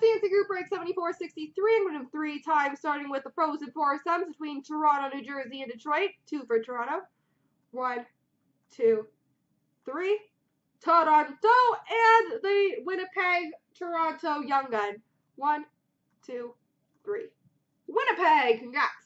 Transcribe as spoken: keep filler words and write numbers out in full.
C and C group break seventy-four sixty-three. I'm going to do three times, starting with the frozen foursomes between Toronto, New Jersey, and Detroit. Two for Toronto. One, two, three. Toronto and the Winnipeg, Toronto Young Gun. One, two, three. Winnipeg, congrats.